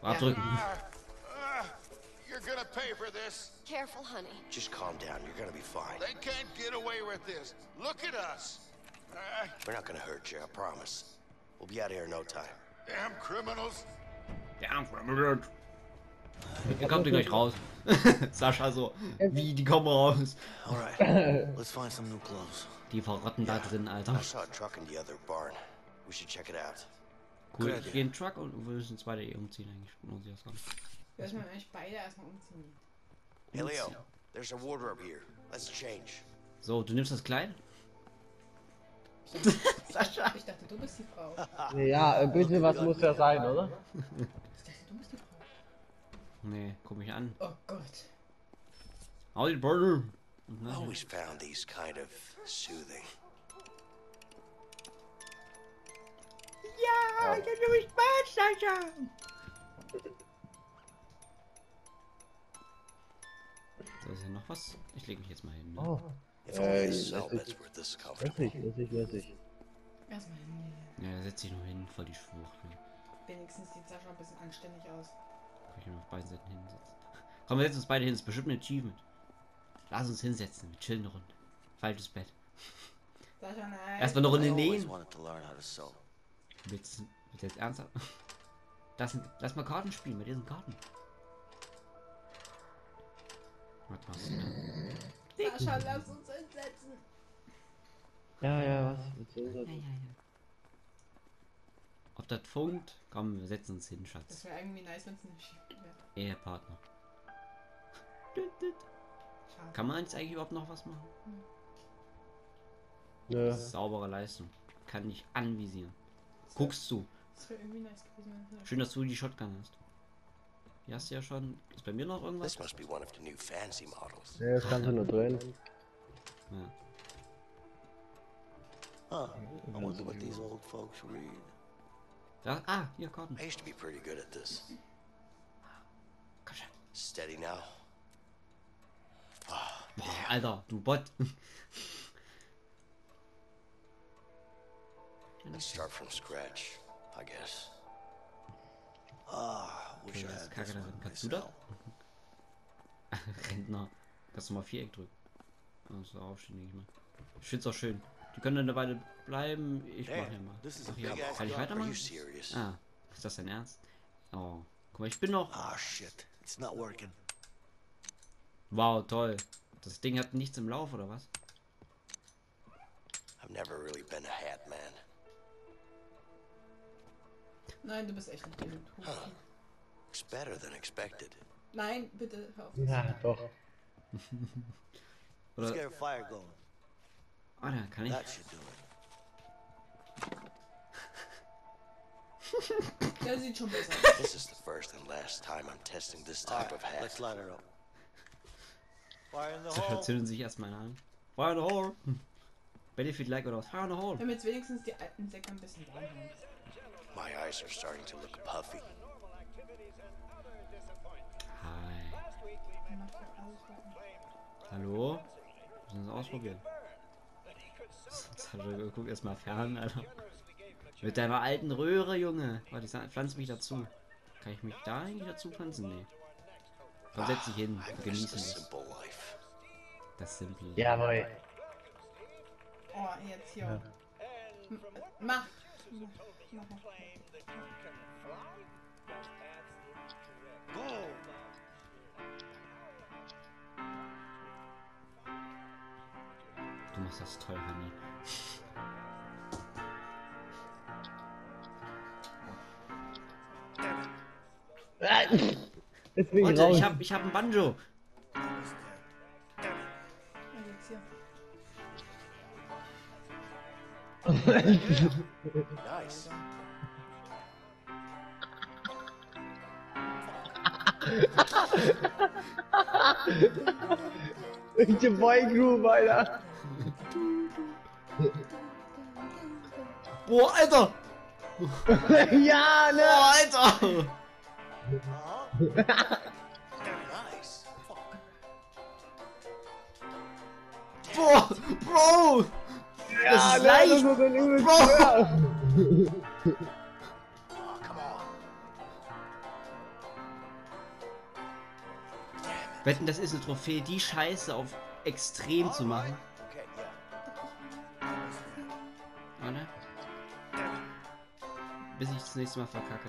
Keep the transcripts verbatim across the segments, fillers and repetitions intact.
Abdrücken. You're gonna pay for this. Careful, honey. Just calm down. You're gonna be fine. They can't get away with this. Look at us. Uh, We're not gonna hurt you, I promise. We'll be out of here in no time. damn criminals. Ja, ihr kommt gleich raus. Sascha so, wie, die kommen raus. Alright, let's find some new clothes. Die verrotten da drin, Alter. I saw a truck in the other barn. We should check it out. Cool, ich gehe in den Truck und wir müssen uns beide eh umziehen eigentlich. Muss ich das sagen. Wir müssen eigentlich beide erstmal umziehen. Hey Leo, there's a wardrobe here. Let's change. So, du nimmst das Kleid? Sascha! Ich dachte, du bist die Frau. Ja, ein bisschen was muss ja sein, oder? Ich dachte, du bist die Frau. Nee, guck mich an. Oh Gott. Howdy, Burger. I always found these kind of soothing. Ja, ich hab mich Spaß, Sascha. So, ist hier noch was? Ich lege mich jetzt mal hin. Ne? Oh. If only Äh, this cell das bed's ist- were this Weiß comfortable. ich, weiß ich, weiß ich. Erstmal hin. Ja, da setz dich nur hin, voll die Schwuchtel. Wenigstens sieht Sascha ein bisschen anständig aus. Kann ich nur auf beiden Seiten hinsetzen. Komm, wir setzen uns beide hin, das ist bestimmt ein Achievement. Lass uns hinsetzen, wir chillen eine Runde. Falsches Bett. Sascha, nein. Erstmal eine Runde I always nähen. wanted to learn how to sew. Willst du willst du jetzt ernsthaft? Lass, lass mal Karten spielen, bei diesen Karten. Was machst du da? Sascha, lass uns hinsetzen. Ja, ja, was? Was ist Ja, das? ja, ja. Ob das funkt? Komm, wir setzen uns hin, Schatz. Das wäre irgendwie nice, wenn es nicht schief wäre. Ehepartner. Schade. Kann man jetzt eigentlich überhaupt noch was machen? Nö. Saubere Leistung. Kann ich anvisieren. Guckst du. Das wäre irgendwie nice gewesen, wenn es Schön, dass du die Shotgun hast. Die hast du ja schon. Ist bei mir noch irgendwas? This must be one of the new fancy models. Ja, das kannst du nur drehen. Ja. Huh. I wonder what these old folks read. Da, ah, hier Karten. I used to be pretty good at this. Komm schon. Steady now. Boah, Alter, du Bot. Let's start from scratch, I guess. Ah, wish Okay, I das ist had kacke this darin. one Kannst du das? myself. Rentner. Kannst du mal Viereck drücken. Also aufstehen, denke ich mal. Ich find's auch schön. Die können dann eine Weile bleiben. Ich mach ja Damn, mal. this is a Ach, ja. big ass Kann ich drop. Are you weitermachen? serious? Ah, ist das dein Ernst? Oh. Guck mal, ich bin noch. Ah, shit. It's not working. Wow, toll. Das Ding hat nichts im Lauf, oder was? I've never really been a hat man. Nein, du bist echt nicht gut. It's better than expected. Nein, bitte hör auf. Ja, doch. Let's Oder. get a fire going. Ah, da kann ich. That should do it. Der sieht schon besser aus. This is the first and last time I'm testing this type of hat. Let's light it up. Fire in the Da zünden sich erstmal an. Fire in the hole. Benefit like oder was? Fire in the hole. Wir haben jetzt wenigstens die alten Säcke ein bisschen warm haben. My eyes are starting to look puffy. Hi. Der macht ja alles warm. Hallo? Wir müssen das ausprobieren. Sascha, guck erstmal fern, Alter. Mit deiner alten Röhre, Junge. Warte, ich pflanze mich dazu. Kann ich mich da eigentlich dazu pflanzen? Nee. Dann setz dich hin I und miss genießen the das. simple life. Das Simple. Jawohl. Oh, jetzt hier. M- Mach. Mach. Mach. Du machst das toll, Honey. Jetzt bin ich Leute, raus. ich hab, ich hab ein Banjo. Und jetzt hier. Nice. Welche Boygroup, Alter. Boah, Alter! Ja, ne? Boah, Alter! Nice. Boah! Bro! Ja, Das ist ne, leicht! Das ist ein übelst Bro. schwer. Oh, come on. Wetten, das ist eine Trophäe, die Scheiße auf extrem zu machen. Okay, yeah. Oder? Bis ich das nächste Mal verkacke.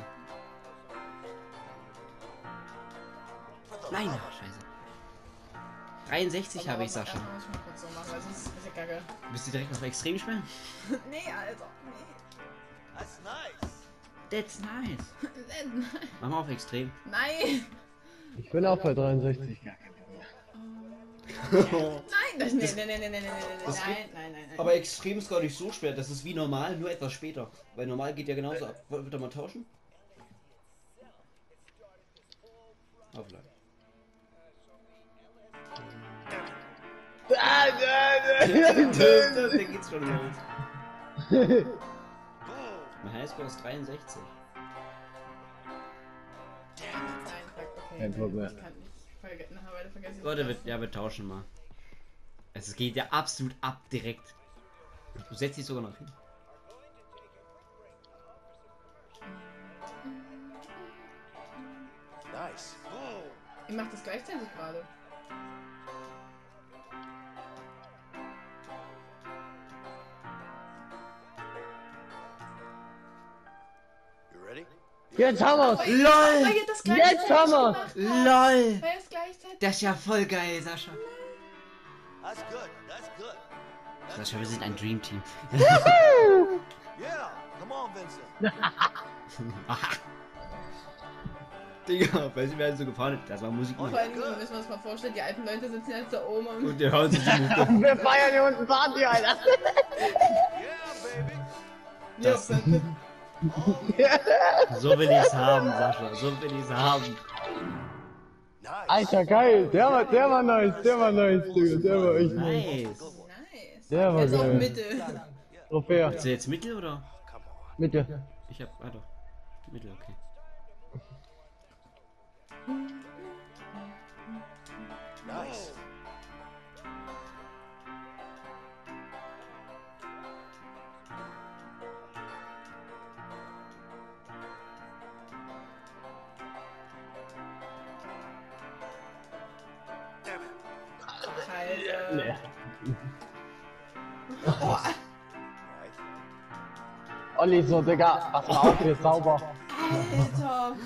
Nein, scheiße. dreiundsechzig habe ich, Sascha. Muss ich mal kurz so machen, weil sonst ist ja kacke. Bist du direkt auf extrem spielen? Nee, also. Nee. That's nice. That's nice. Nein. Mach mal auf extrem. Nein. Ich bin auch bei dreiundsechzig. Nein. Das, nee, nee, nee, nee, nee, nee, nee, Das nein, geht- nein, nein, nein. Aber extrem ist gar nicht so schwer. Das ist wie normal, nur etwas später. Weil normal geht ja genauso ab. Wollen wir mal tauschen? Aufladen. Ah, Da geht's schon los. Mein Highscore ist dreiundsechzig. Nein, fuck, okay. Kein Problem. Ich kann nicht. Verge nachher weiter vergessen. Leute, wir, ja, wir tauschen mal. Es geht ja absolut ab direkt. Du setzt dich sogar noch hin. Nice. Ich mach das gleichzeitig gerade. You ready? jetzt haben wir's! Oh, LOL! ihr das gleichzeitig Jetzt haben wir's! gemacht habt. LOL! Weil es gleichzeitig. Das ist ja voll geil, Sascha. That's good. That's good. Sascha, wir sind ein Dream Team. Yeah. Come on, Vincent. Digga, weil sie werden so gefahren. Das war Musik. Vor allen Dingen, wir müssen uns mal vorstellen, die alten Leute sitzen jetzt da oben und Und die hören sich die Mucke. Und wir feiern hier unten Party, Alter! Yeah, baby. Das, so will ich's haben, Sascha. So will ich's haben. Nice. Alter, geil! Der war, der war nice, der war nice, Digga, der war echt nice. Nice. nice. Der war Jetzt auf geil. Mitte. Trophäe, Ist der jetzt Mittel oder? Come on. Mitte. Ich hab. Ah doch. Mittel, okay. Nice. Scheiße. Nee. Oh, Right. Olli so, Digga, pass mal auf, hier ist sauber. Alter.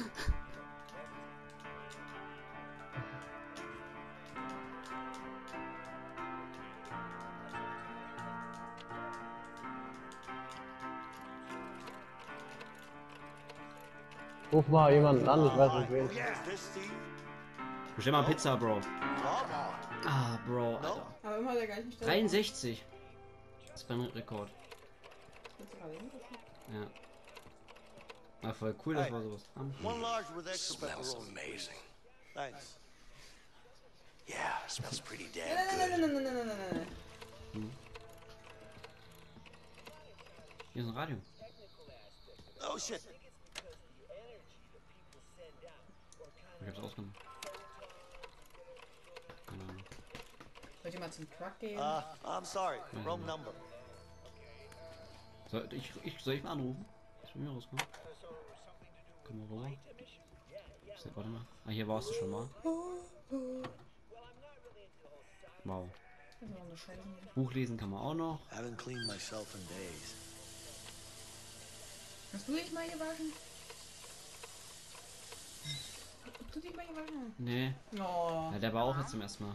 Ruf mal jemanden an, ich weiß nicht wen. Oh, yeah. Is this Steve? Bestell mal Pizza, Bro. Come on. Ah, Bro, Alter. Aber immer der gleichen Stelle. dreiundsechzig. Das ist mein Rekord. Willst du gerade hin? Ja. War voll cool, dass wir sowas haben. One large with extra Smells pepperoni. amazing. Thanks. Yeah, smells pretty damn Nein, nein, good. nein, nein, nein, nein, nein, nein. Hier ist ein Radio. Oh shit. Ich hab's ausgemacht. Keine Ahnung. Wollt ihr mal zum Truck gehen? Uh, I'm sorry. Wrong number. Soll ich, ich, soll ich mal anrufen? Ich will mir rauskommen. Komm mal rüber. Ist- Warte mal. Ah, hier warst du schon mal. Wow. Das ist auch eine Scheiße. Buch lesen kann man auch noch. Haven't cleaned myself in days. Hast du dich mal gewaschen? Hast du dich mal gewaschen? Nee. Oh. Ja, der war auch jetzt zum ersten Mal.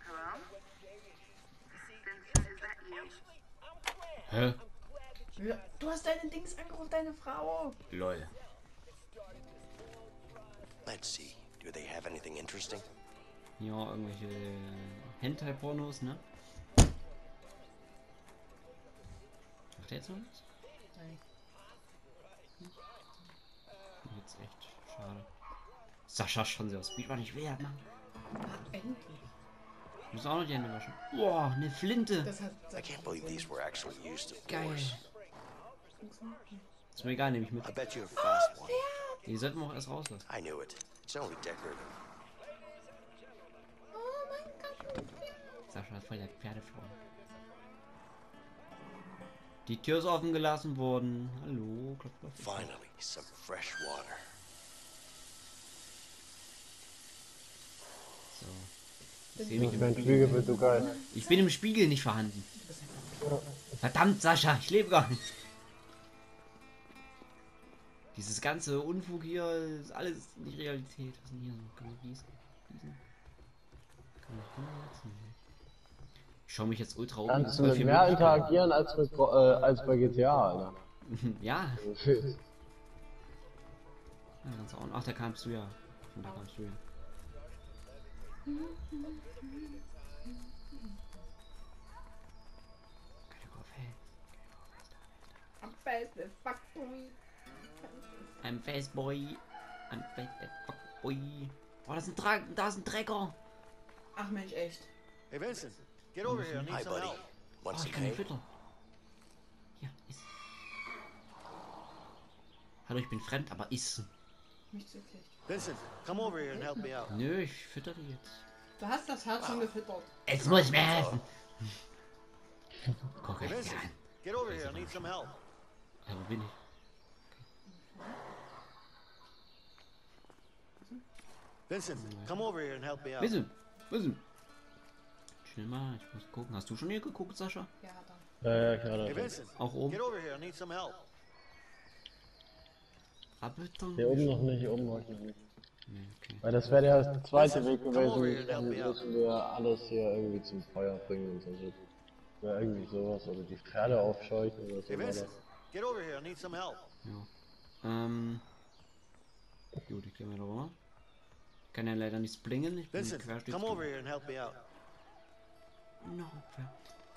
Hä? Ja, du hast deine Dings angerufen, deine Frau. Lol. Let's see. Do they have anything interesting? Ja, irgendwelche Hentai-Pornos, ne? Macht der jetzt noch was? Nein. Jetzt echt schade. Sascha schon sehr aus Speedrun, ich will ja machen. Ah, endlich. Ich muss auch noch die Hände waschen. Boah, eine Flinte. Das hat. I can't believe these were actually used, of Geil. course. Ist mir egal, nehme ich mit. I bet you're a fast one. Die sollten wir auch erst rauslassen. I knew it. It's only decorative. Oh mein Gott. Sascha hat voll der Pferdefreund. Die Tür ist offen gelassen worden. Hallo, klopf, klopf. Finally, some fresh water. So. Ich seh mich Ich mein im Spiegelbild, du geil. Ich bin im Spiegel nicht vorhanden. Verdammt, Sascha, ich lebe gar nicht. Dieses ganze Unfug hier ist alles nicht Realität. Was ist denn hier noch? Kann man gießen? Gießen? Kann ich hinsetzen? Ich schaue mich jetzt ultra um. Kannst du mit mehr interagieren als, mit, äh, als bei G T A, Alter. Ja. Also, Ja, ganz auch. Ach, da kamst du ja. Von da kamst du ja. I'm fast as fuck, boy. I'm fast boy. I'm fast as fuck boy. Oh, das ist ein Tra da ist ein Trecker. Ach Mensch, echt. Hey, Vincent, get over here. I need Hi, some buddy. help. Oh, Want ich some kann den hay? füttern. Hier, iss. Hallo, ich bin fremd, aber iss. Nicht wirklich. Vincent, come over here and help me out. Nö, ich fütter die jetzt. Du hast das Herz schon gefüttert. Es muss mir helfen. Guck Hey, mal Vincent, an. get over here. I need some help. Ja, wo bin ich? Vincent, come over here and help me out. Wissen, wissen. Schnell mal, ich muss gucken. Hast du schon hier geguckt, Sascha? Ja, dann. ja, ja, klar. Hey, Das Vincent, Auch oben? get over here. I need some help. Abbeton? hier oben noch nicht, hier oben noch nicht. Nee, okay. Weil das wäre ja der zweite Weg Come over here gewesen, and help dann me out. müssen wir alles hier irgendwie zum Feuer bringen und so. Oder irgendwie sowas, oder die Pferde aufscheuchen oder so. Hey, war das. Vincent, get over here. I need some help. Ja. Ähm. Gut, ich gehe mal rüber. Kann ja leider nicht springen. Ich bin Vincent, querstütz. come over here and help me out. No, Pferd.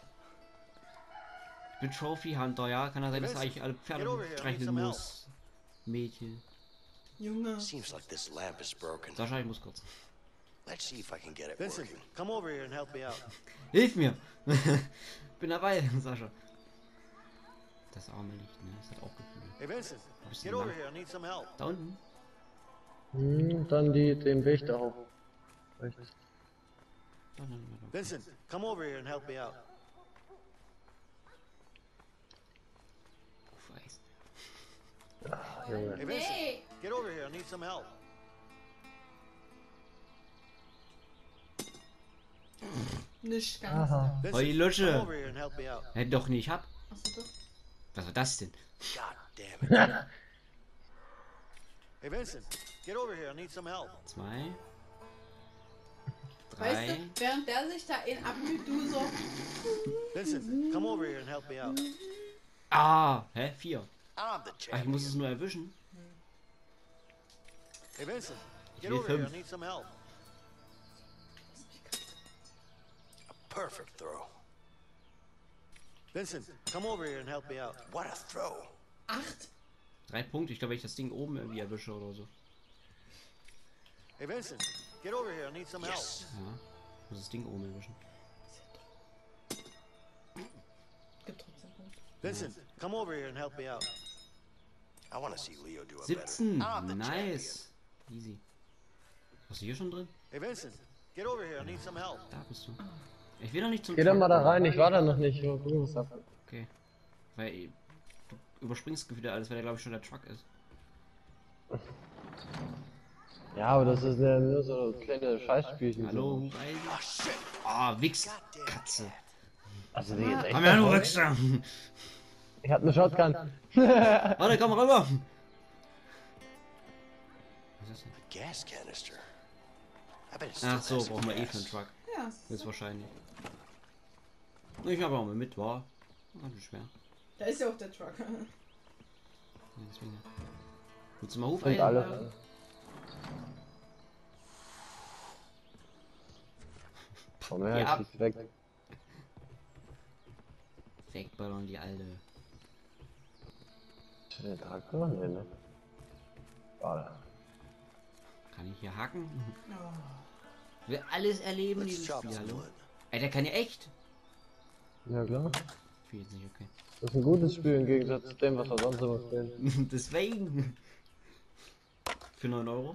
Ich bin Trophy Hunter, ja. Kann ja sein, dass Vincent, ich alle get over Pferde here, I need streicheln some help. muss. Mädchen. Junge. Seems like this lamp is broken. Sascha, ich muss kurz. Let's see if I can get it Vincent, working. come over here and help me out. Hilf mir! Bin dabei, Sascha. Das arme Licht, ne? Das hat auch Gefühle. Hey, Vincent, Bisschen get over lang. here. I need some help. Da unten? Hm, dann die, den Weg da hoch. Rechts. Da, da, da, da. Vincent, come over here and help me out. Du weißt. Junge. Hey, Vincent, Nee. get over here. I need some help. Nicht ganz. Aha. Oh, die Vincent, Lutsche. come over here and help me out. Hätte doch nicht hab. Achso, doch. Was war das denn? God damn it. Hey, Vincent, get over here. I need some help. Zwei. Weißt Drei. du, während der sich da in abmüht, du so. Vincent, come over here and help me out. Ah, hä? Vier. I'm the Ach, ich champion. muss es nur erwischen. Hey, Vincent, Ich get will over here. I fünf. need some help. Perfect throw. Vincent, come over here and help me out. What a throw. Acht. Drei Punkte. Ich glaube, wenn ich das Ding oben irgendwie erwische oder so. Hey, Vincent, get over here. I need some help. Yes. Ja. Ich muss das Ding oben erwischen. Gibt trotzdem Punkte. Vincent, come over here and help me out. I want to see Leo do it better. siebzehn. I'm the Nice. Easy. Hast du hier schon drin? Hey, Vincent, get over here. I need some help. Da bist du. Ich will doch nicht zum Geh doch Truck. mal da rein, ich war da noch nicht. Ich bring was ab. Okay. Weil du überspringst wieder alles, weil der glaube ich schon der Truck ist. Ja, aber das ist ja nur so kleine Scheißspielchen. Hallo? So. Oh shit. Ah, Wichs. Katze. Also die jetzt echt. Komm her, du Wichser. Ich hab ne Shotgun. Warte, komm rüber. Was ist das denn? A gas canister. I bet it still Ach so, has some brauchen wir eh für gas. einen Truck. Ja, es Ist wahrscheinlich. Ich habe auch mal mit, war. War nicht schwer. da ist ja auch der Truck. Ja, deswegen. Willst du mal Huf Und ein? alle. Komm her, Ja. schieß weg. Wegballern die alte. Ist der Traktor? Nee, ne? Warte. Kann ich hier hacken? Oh. Will alles erleben, Let's dieses chop Spiel, some hallo? wood. Ey, der kann ja echt. Ja klar. Ich will jetzt nicht, okay. Das ist ein gutes Spiel im Gegensatz zu dem, was wir sonst immer spielen. Deswegen. Für neun Euro.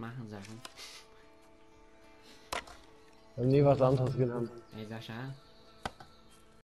machen, Sachen. Wir haben nie was anderes genannt. Ey, Sascha,